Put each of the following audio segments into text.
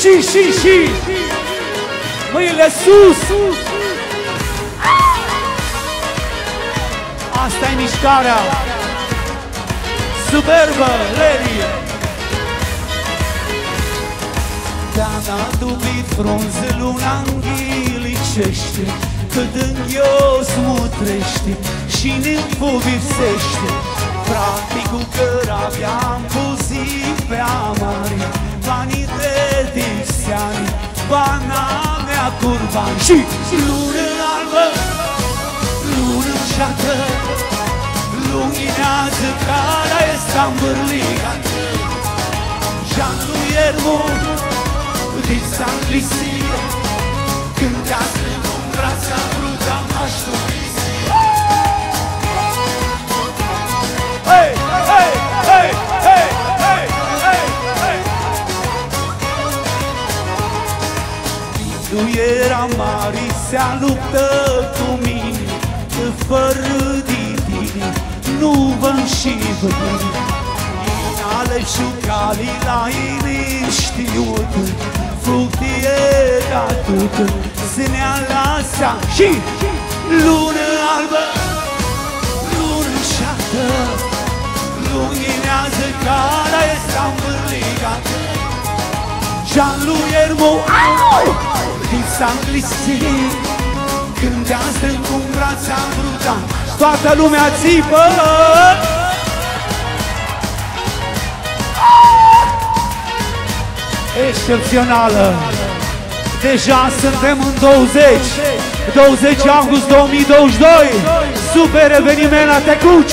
Și mâinile sus. Asta e mișcarea. Superbă, Lady. Te-a dublit frunze, luna înghilicește, cât înghios mutrește și nimful visește. Practicul căravia am pus pe amare, banii de diseani, bana mea curban. Și lună albă, lună ceată, luminează calea este învârligată. Jean-Louis Hermon din Saint-Lucie, când te-a strâns în brațe, am vrut, am așteptat. Hey, hey, hey, hey, hey, hey, hey. Tu era mare, se-a luptat cu mine, că fără de tine nu vă-mi și văd. Inale și calii la ini știut, fructie datută, se ne-a lăsat. Și lună albă, lună șată, luminează calea este învârligată. Jean-Louis Hermon din Saint-Lucie, când te-a strâns cu brațe, am vrut. toată lumea țipă. Excepțională. Deja suntem în 20 august 2022. Super eveniment la Tecuci.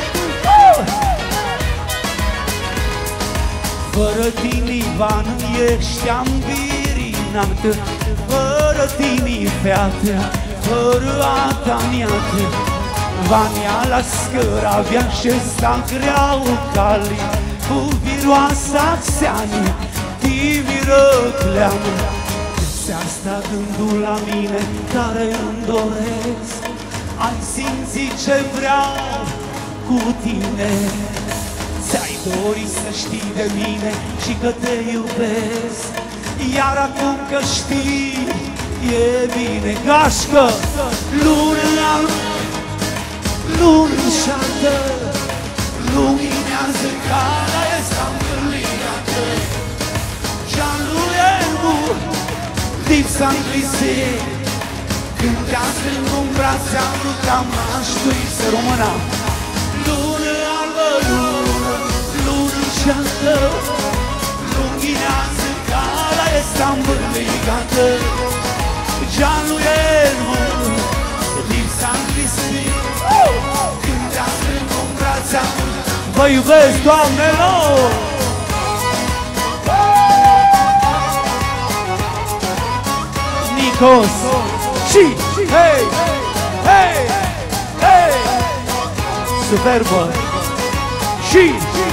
Fără tine, Ivan, ești ambirinată, fără tine, feată, fără a ta neată. Vania la scăra avea și sta greau cali, cu viroasa seani, timiră cleamă. Se-a stat gândul la mine, care îmi doresc, ai simțit ce vreau cu tine. Ți-ai dorit să știi de mine și că te iubesc, iar acum că știi, e bine. Gașcă! Lună albă, lună șartă, luminează calea este învârligată. Jean-Louis Hermon din Saint-Lucie, când te-a strâns în brațe, am vrut, am așteptat să rămână. Lună albă, lună șartă, luminează calea este învârligată. Jean-Louis Hermon din Saint-Lucie, când te-a strâns în brațe, am vrut. Vă iubesc, doamnelor! Nicos! Și hei! Hei! Hei! Superbă! Și